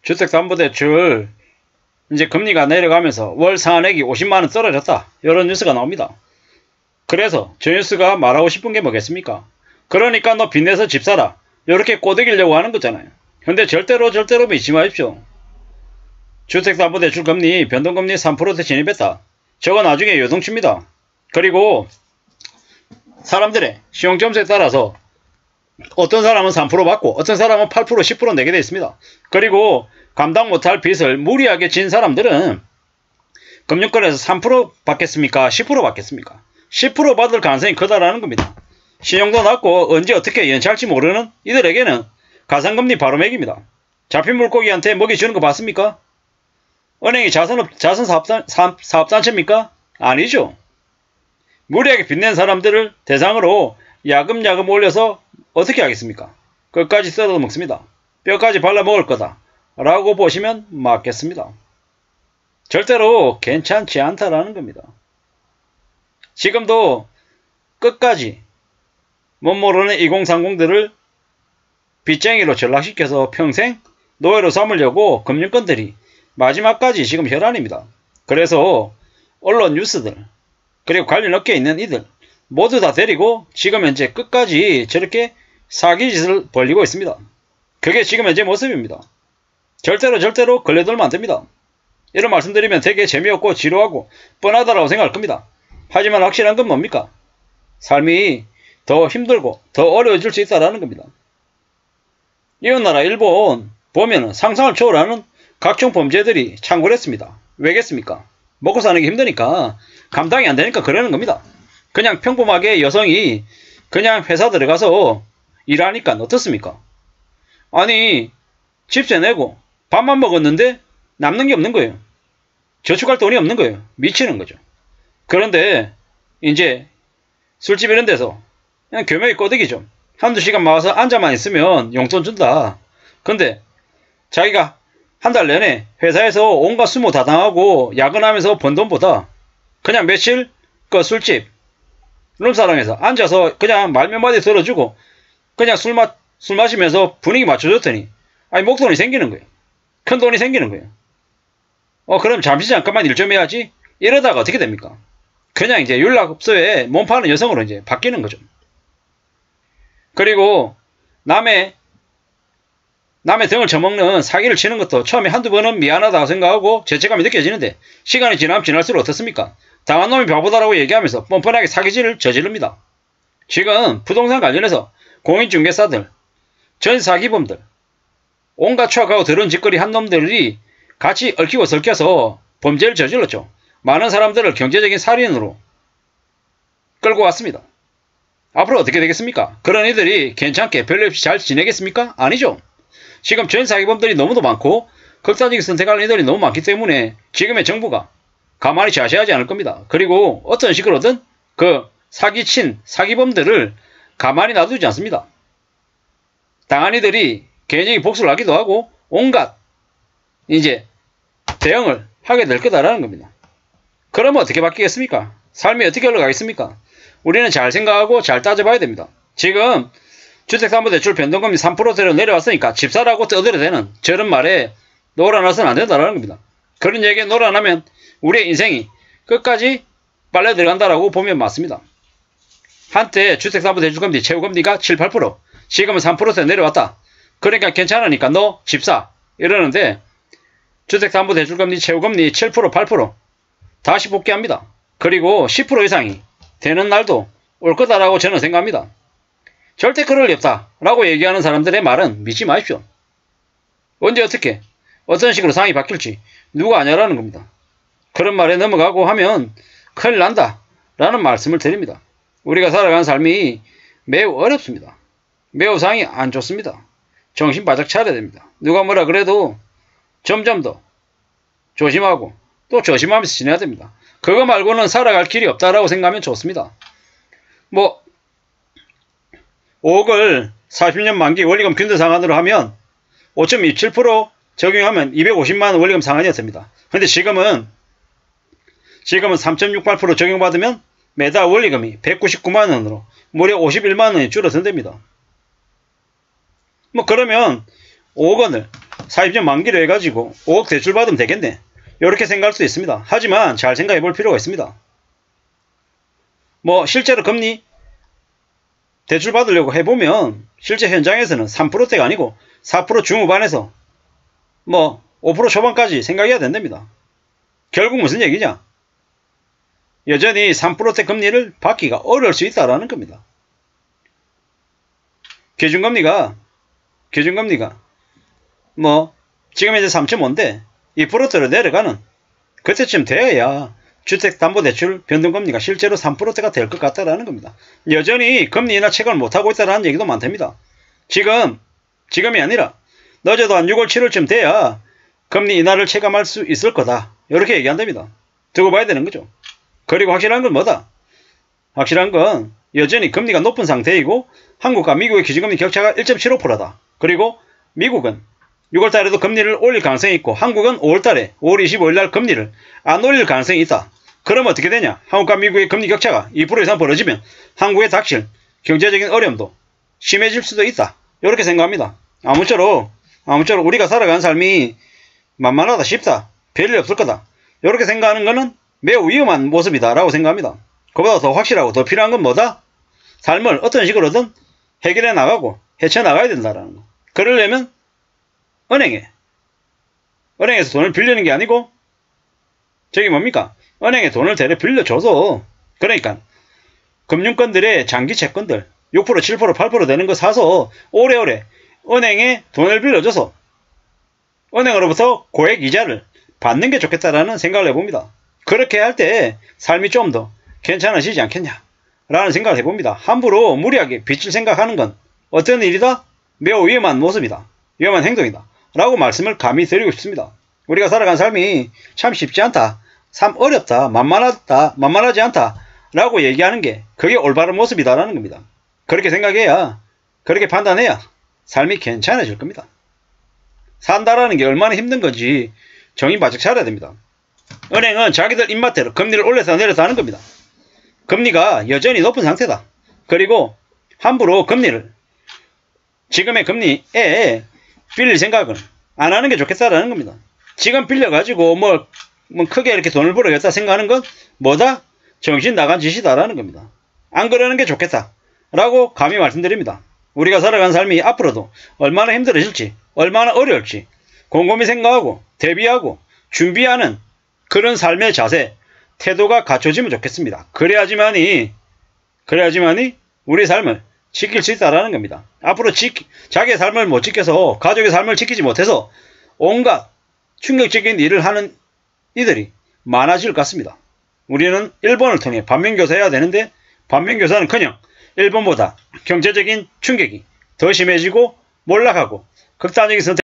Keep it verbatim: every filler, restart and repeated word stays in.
주택담보대출 이제 금리가 내려가면서 월 상환액이 오십만 원 떨어졌다. 이런 뉴스가 나옵니다. 그래서 저 뉴스가 말하고 싶은 게 뭐겠습니까? 그러니까 너 빚내서 집 사라. 이렇게 꼬드기려고 하는 거잖아요. 근데 절대로 절대로 믿지 마십시오. 주택담보대출 금리 변동금리 삼 퍼센트 진입했다. 저거 나중에 요동칩니다. 그리고 사람들의 신용점수에 따라서 어떤 사람은 삼 퍼센트 받고 어떤 사람은 팔 퍼센트 십 퍼센트 내게 되어 있습니다. 그리고 감당 못할 빚을 무리하게 진 사람들은 금융권에서 삼 퍼센트 받겠습니까? 십 퍼센트 받겠습니까? 십 퍼센트 받을 가능성이 크다라는 겁니다. 신용도 낮고 언제 어떻게 연체할지 모르는 이들에게는 가상금리 바로 맥입니다. 잡힌 물고기한테 먹이 주는 거 봤습니까? 은행이 자선업, 자선사업단, 사업단체입니까? 아니죠. 무리하게 빚낸 사람들을 대상으로 야금야금 올려서 어떻게 하겠습니까? 끝까지 뜯어 먹습니다. 뼈까지 발라 먹을 거다 라고 보시면 맞겠습니다. 절대로 괜찮지 않다라는 겁니다. 지금도 끝까지 못 모르는 이공삼공들을 빚쟁이로 전락시켜서 평생 노예로 삼으려고 금융권들이 마지막까지 지금 혈안입니다. 그래서 언론 뉴스들 그리고 관련 업계에 있는 이들 모두 다 데리고 지금 현재 끝까지 저렇게 사기짓을 벌이고 있습니다. 그게 지금 현재 모습입니다. 절대로 절대로 걸려들면 안됩니다. 이런 말씀드리면 되게 재미없고 지루하고 뻔하다라고 생각할 겁니다. 하지만 확실한 건 뭡니까? 삶이 더 힘들고 더 어려워질 수 있다는 겁니다. 이웃나라 일본 보면은 상상을 초월하는 각종 범죄들이 창궐했습니다. 왜겠습니까? 먹고 사는 게 힘드니까 감당이 안 되니까 그러는 겁니다. 그냥 평범하게 여성이 그냥 회사 들어가서 일하니까 어떻습니까? 아니 집세 내고 밥만 먹었는데 남는 게 없는 거예요. 저축할 돈이 없는 거예요. 미치는 거죠. 그런데 이제 술집 이런 데서 그냥 교묘히 꼬드기죠. 한두 시간 모아서 앉아만 있으면 용돈 준다. 근데 자기가 한 달 내내 회사에서 온갖 수모 다 당하고 야근하면서 번 돈보다 그냥 며칠 그 술집 룸사롱에서 앉아서 그냥 말 몇 마디 들어주고 그냥 술, 마, 술 마시면서 분위기 맞춰줬더니 아니 목돈이 생기는 거예요. 큰 돈이 생기는 거예요. 어 그럼 잠시 잠깐만 일 좀 해야지. 이러다가 어떻게 됩니까? 그냥 이제 연락업소에 몸 파는 여성으로 이제 바뀌는 거죠. 그리고 남의 남의 등을 쳐먹는 사기를 치는 것도 처음에 한두 번은 미안하다고 생각하고 죄책감이 느껴지는데 시간이 지나면 지날수록 어떻습니까? 당한 놈이 바보다라고 얘기하면서 뻔뻔하게 사기질을 저지릅니다. 지금 부동산 관련해서 공인중개사들, 전 사기범들, 온갖 추악하고 더러운 짓거리 한 놈들이 같이 얽히고 설켜서 범죄를 저질렀죠. 많은 사람들을 경제적인 살인으로 끌고 왔습니다. 앞으로 어떻게 되겠습니까? 그런 이들이 괜찮게 별일 없이 잘 지내겠습니까? 아니죠. 지금 전 사기범들이 너무도 많고 극단적인 선택하는 이들이 너무 많기 때문에 지금의 정부가 가만히 자시하지 않을 겁니다. 그리고 어떤 식으로든 그 사기친 사기범들을 가만히 놔두지 않습니다. 당한 이들이 개인적인 복수를 하기도 하고 온갖 이제 대응을 하게 될 거다라는 겁니다. 그러면 어떻게 바뀌겠습니까? 삶이 어떻게 흘러가겠습니까? 우리는 잘 생각하고 잘 따져봐야 됩니다. 지금 주택담보대출 변동금리 삼 퍼센트대로 내려왔으니까 집 사라고 떠들어대는 저런 말에 놀아나서는 안 된다는 겁니다. 그런 얘기에 놀아나면 우리의 인생이 끝까지 빨려 들어간다라고 보면 맞습니다. 한때 주택담보대출금리 최고금리가 칠, 팔 퍼센트 지금은 삼 퍼센트 내려왔다. 그러니까 괜찮으니까 너 집 사 이러는데 주택담보대출금리 최고금리 칠 퍼센트, 팔 퍼센트 다시 복귀합니다. 그리고 십 퍼센트 이상이 되는 날도 올 거다라고 저는 생각합니다. 절대 그럴 리 없다 라고 얘기하는 사람들의 말은 믿지 마십시오. 언제 어떻게 어떤 식으로 상황이 바뀔지 누가 아냐라는 겁니다. 그런 말에 넘어가고 하면 큰일 난다 라는 말씀을 드립니다. 우리가 살아가는 삶이 매우 어렵습니다. 매우 상황이 안 좋습니다. 정신 바짝 차려야 됩니다. 누가 뭐라 그래도 점점 더 조심하고 또 조심하면서 지내야 됩니다. 그거 말고는 살아갈 길이 없다라고 생각하면 좋습니다. 뭐 오억을 사십 년 만기 원리금 균등 상환으로 하면 오 점 이칠 퍼센트 적용하면 이백오십만 원 원리금 상환이 됩니다. 근데 지금은 지금은 삼 점 육팔 퍼센트 적용받으면 매달 원리금이 백구십구만 원으로 무려 오십일만 원이 줄어든답니다. 뭐 그러면 오억 원을 사입전 만기로 해가지고 오억 대출 받으면 되겠네. 이렇게 생각할 수도 있습니다. 하지만 잘 생각해 볼 필요가 있습니다. 뭐 실제로 금리 대출 받으려고 해보면 실제 현장에서는 삼 퍼센트대가 아니고 사 퍼센트 중후반에서 뭐 오 퍼센트 초반까지 생각해야 된답니다. 결국 무슨 얘기냐? 여전히 삼 퍼센트대 금리를 받기가 어려울 수 있다라는 겁니다. 기준금리가 기준금리가 뭐 지금 이제 삼 점 오인데 이 퍼센트로 내려가는 그때쯤 돼야 주택담보대출 변동금리가 실제로 삼 퍼센트대가 될 것 같다라는 겁니다. 여전히 금리 인하 체감을 못하고 있다는 얘기도 많답니다. 지금 지금이 아니라 늦어도 한 유월 칠월쯤 돼야 금리 인하를 체감할 수 있을 거다. 이렇게 얘기한답니다. 두고 봐야 되는 거죠. 그리고 확실한 건 뭐다? 확실한 건 여전히 금리가 높은 상태이고 한국과 미국의 기준금리 격차가 일 점 칠오 퍼센트다. 그리고 미국은 유월 달에도 금리를 올릴 가능성이 있고 한국은 오월 달에 오월 이십오일 날 금리를 안 올릴 가능성이 있다. 그럼 어떻게 되냐? 한국과 미국의 금리 격차가 이 퍼센트 이상 벌어지면 한국에 닥칠 경제적인 어려움도 심해질 수도 있다. 이렇게 생각합니다. 아무쪼록 아무쪼록 우리가 살아가는 삶이 만만하다 쉽다. 별일 없을 거다. 이렇게 생각하는 것은 매우 위험한 모습이다 라고 생각합니다. 그보다 더 확실하고 더 필요한 건 뭐다? 삶을 어떤 식으로든 해결해 나가고 헤쳐나가야 된다라는 거. 그러려면 은행에 은행에서 돈을 빌리는 게 아니고 저기 뭡니까? 은행에 돈을 대래 빌려줘서 그러니까 금융권들의 장기 채권들 육 퍼센트 칠 퍼센트 팔 퍼센트 되는 거 사서 오래오래 은행에 돈을 빌려줘서 은행으로부터 고액 이자를 받는 게 좋겠다라는 생각을 해봅니다. 그렇게 할 때 삶이 좀 더 괜찮아지지 않겠냐 라는 생각을 해봅니다. 함부로 무리하게 빚을 생각하는 건 어떤 일이다? 매우 위험한 모습이다. 위험한 행동이다. 라고 말씀을 감히 드리고 싶습니다. 우리가 살아가는 삶이 참 쉽지 않다. 참 어렵다. 만만하다. 만만하지 않다. 라고 얘기하는 게 그게 올바른 모습이다라는 겁니다. 그렇게 생각해야 그렇게 판단해야 삶이 괜찮아질 겁니다. 산다라는 게 얼마나 힘든 건지 정신 바짝 차려야 됩니다. 은행은 자기들 입맛대로 금리를 올려서 내려서 하는 겁니다. 금리가 여전히 높은 상태다. 그리고 함부로 금리를 지금의 금리에 빌릴 생각은 안 하는 게 좋겠다라는 겁니다. 지금 빌려가지고 뭐, 뭐 크게 이렇게 돈을 벌어야겠다 생각하는 건 뭐다? 정신 나간 짓이다라는 겁니다. 안 그러는 게 좋겠다 라고 감히 말씀드립니다. 우리가 살아가는 삶이 앞으로도 얼마나 힘들어질지 얼마나 어려울지 곰곰이 생각하고 대비하고 준비하는 그런 삶의 자세 태도가 갖춰지면 좋겠습니다. 그래야지만이 그래야지만이 우리 삶을 지킬 수 있다라는 겁니다. 앞으로 지, 자기의 삶을 못 지켜서 가족의 삶을 지키지 못해서 온갖 충격적인 일을 하는 이들이 많아질 것 같습니다. 우리는 일본을 통해 반면교사해야 되는데 반면교사는커녕 일본보다 경제적인 충격이 더 심해지고 몰락하고 극단적인 선택